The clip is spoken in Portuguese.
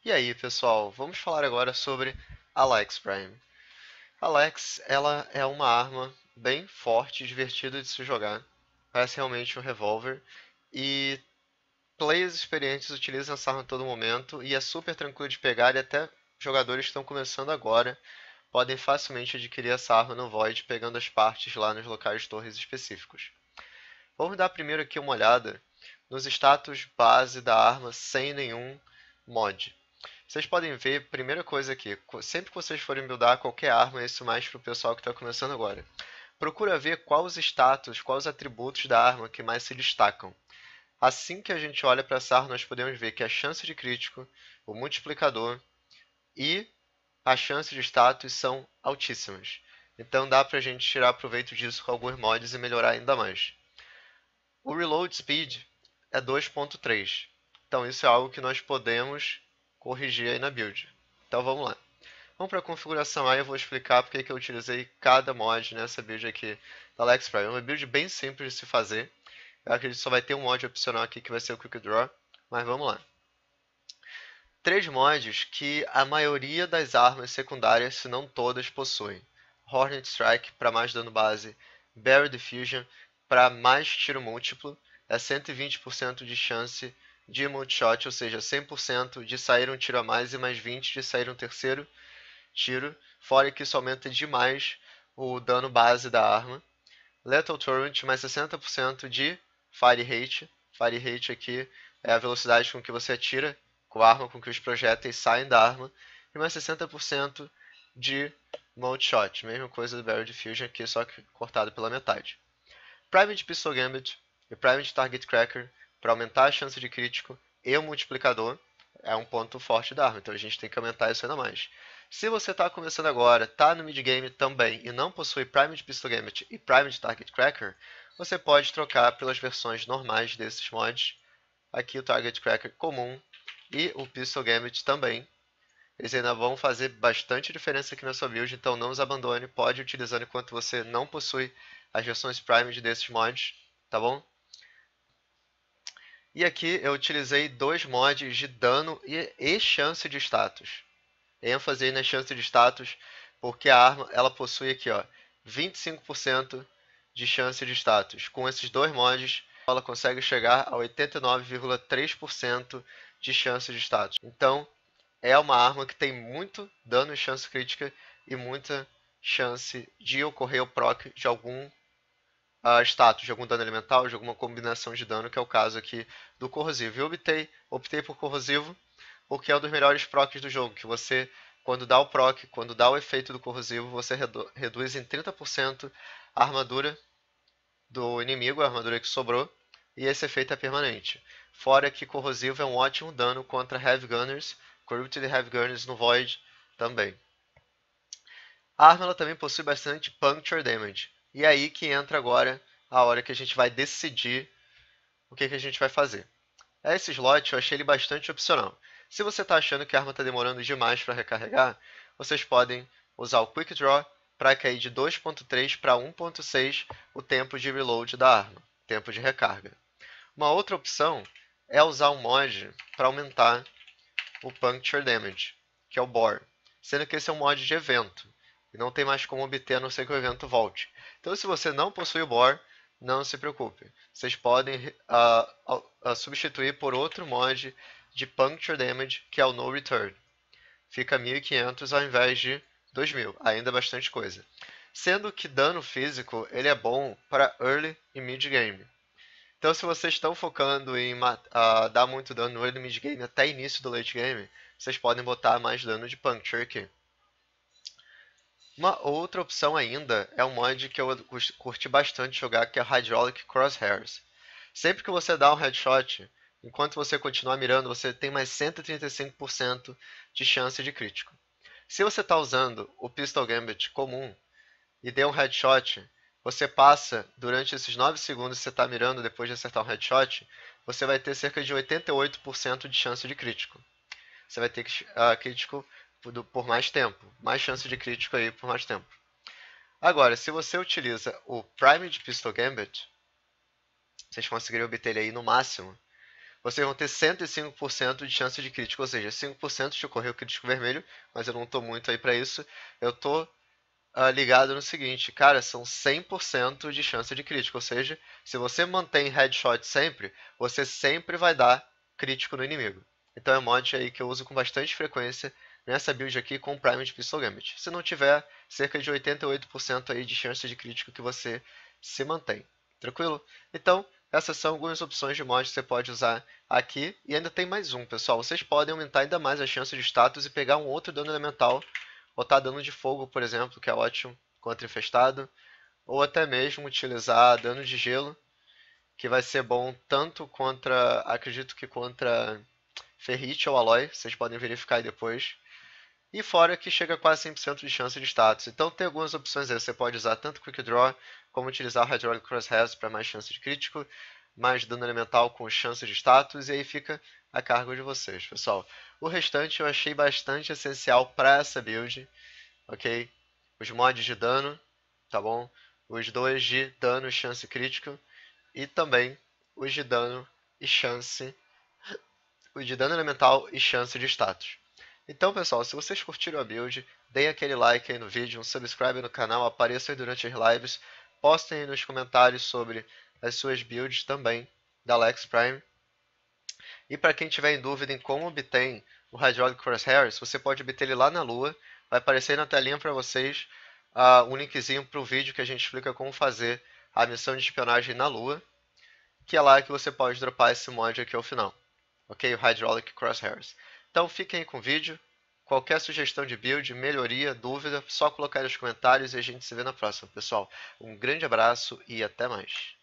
E aí, pessoal, vamos falar agora sobre a Lex Prime. A Lex, ela é uma arma bem forte e divertida de se jogar. Parece realmente um revólver e players experientes utilizam essa arma a todo momento e é super tranquilo de pegar e até jogadores que estão começando agora podem facilmente adquirir essa arma no Void pegando as partes lá nos locais de torres específicos. Vamos dar primeiro aqui uma olhada nos status base da arma sem nenhum mod. Vocês podem ver, primeira coisa aqui, sempre que vocês forem buildar qualquer arma, isso mais para o pessoal que está começando agora, procura ver quais os status, quais os atributos da arma que mais se destacam. Assim que a gente olha para essa arma, nós podemos ver que a chance de crítico, o multiplicador e a chance de status são altíssimas. Então dá para a gente tirar proveito disso com alguns mods e melhorar ainda mais. O reload speed é 2.3, então isso é algo que nós podemos corrigir aí na build. Então vamos lá. Vamos para a configuração aí, eu vou explicar porque que eu utilizei cada mod nessa build aqui da Lex Prime. É uma build bem simples de se fazer. Eu acredito que só vai ter um mod opcional aqui que vai ser o Quick Draw, mas vamos lá. Três mods que a maioria das armas secundárias, se não todas, possuem. Hornet Strike para mais dano base, Barrel Diffusion para mais tiro múltiplo, é 120% de chance de multishot, ou seja, 100% de sair um tiro a mais e mais 20% de sair um terceiro tiro, fora que isso aumenta demais o dano base da arma. Lethal Torrent mais 60% de Fire Rate. Fire Rate aqui é a velocidade com que você atira com a arma, com que os projéteis saem da arma. E mais 60% de Mode Shot. Mesma coisa do Barrel Diffusion aqui, só que cortado pela metade. Private Pistol Gambit e Private Target Cracker para aumentar a chance de crítico e o multiplicador. É um ponto forte da arma, então a gente tem que aumentar isso ainda mais. Se você está começando agora, está no mid-game também e não possui Private Pistol Gambit e Private Target Cracker, você pode trocar pelas versões normais desses mods. Aqui o Target Cracker comum e o Pistol Gambit também. Eles ainda vão fazer bastante diferença aqui na sua build, então não os abandone, pode ir utilizando enquanto você não possui as versões Prime desses mods, tá bom? E aqui eu utilizei dois mods de dano e chance de status. ênfase na chance de status, porque a arma ela possui aqui, ó, 25% de chance de status. Com esses dois mods, ela consegue chegar a 89,3% de chance de status. Então, é uma arma que tem muito dano e chance crítica e muita chance de ocorrer o proc de algum status, de algum dano elemental, de alguma combinação de dano, que é o caso aqui do corrosivo. Eu optei por corrosivo porque é um dos melhores procs do jogo, que você, quando dá o proc, quando dá o efeito do corrosivo, você reduz em 30% a armadura do inimigo, a armadura que sobrou, e esse efeito é permanente. Fora que corrosivo é um ótimo dano contra Heavy Gunners, Corrupted Heavy Gunners no Void também. A arma ela também possui bastante Puncture Damage, e é aí que entra agora a hora que a gente vai decidir o que a gente vai fazer. Esse slot eu achei ele bastante opcional. Se você está achando que a arma está demorando demais para recarregar, vocês podem usar o Quick Draw para cair de 2.3 para 1.6 o tempo de reload da arma, tempo de recarga. Uma outra opção é usar um mod para aumentar o Puncture Damage, que é o Bore, sendo que esse é um mod de evento, e não tem mais como obter a não ser que o evento volte. Então se você não possui o Bore, não se preocupe. Vocês podem substituir por outro mod de Puncture Damage, que é o No Return. Fica 1500 ao invés de 2000, ainda bastante coisa. Sendo que dano físico ele é bom para early e mid game. Então se vocês estão focando em dar muito dano no early e mid game até início do late game, vocês podem botar mais dano de Puncture aqui. Uma outra opção ainda é um mod que eu curti bastante jogar, que é o Hydraulic Crosshairs. Sempre que você dá um headshot, enquanto você continuar mirando, você tem mais 135% de chance de crítico. Se você está usando o Pistol Gambit comum e deu um headshot, você passa, durante esses 9 segundos que você está mirando depois de acertar um headshot, você vai ter cerca de 88% de chance de crítico. Você vai ter crítico por mais tempo, mais chance de crítico aí por mais tempo. Agora, se você utiliza o Primed Pistol Gambit, vocês conseguirem obter ele aí no máximo, vocês vão ter 105% de chance de crítico, ou seja, 5% de ocorrer o crítico vermelho, mas eu não tô muito aí pra isso. Eu tô ligado no seguinte, cara, são 100% de chance de crítico, ou seja, se você mantém headshot sempre, você sempre vai dar crítico no inimigo. Então é um mod aí que eu uso com bastante frequência nessa build aqui com Primed Pistol Gambit. Se não tiver, cerca de 88% aí de chance de crítico que você se mantém. Tranquilo? Então, essas são algumas opções de mods que você pode usar aqui. E ainda tem mais um, pessoal. Vocês podem aumentar ainda mais a chance de status e pegar um outro dano elemental, botar dano de fogo, por exemplo, que é ótimo contra infestado, ou até mesmo utilizar dano de gelo, que vai ser bom tanto contra, acredito que contra ferrite ou aloy, vocês podem verificar aí depois. E fora que chega a quase 100% de chance de status. Então tem algumas opções aí, você pode usar tanto Quick Draw, como utilizar Hydraulic Crosshairs para mais chance de crítico, mais dano elemental com chance de status, e aí fica a cargo de vocês, pessoal. O restante eu achei bastante essencial para essa build, ok? Os mods de dano, tá bom? Os dois de dano e chance crítico, e também os de dano e chance, os de dano elemental e chance de status. Então, pessoal, se vocês curtiram a build, deem aquele like aí no vídeo, um subscribe no canal, apareçam aí durante as lives, postem aí nos comentários sobre as suas builds também da Alex Prime. E para quem tiver em dúvida em como obtém o Hydraulic Crosshairs, você pode obter ele lá na Lua. Vai aparecer aí na telinha para vocês um linkzinho para o vídeo que a gente explica como fazer a missão de espionagem na Lua, que é lá que você pode dropar esse mod aqui ao final. Ok? O Hydraulic Crosshairs. Então fiquem aí com o vídeo. Qualquer sugestão de build, melhoria, dúvida, só colocar aí nos comentários e a gente se vê na próxima, pessoal. Um grande abraço e até mais.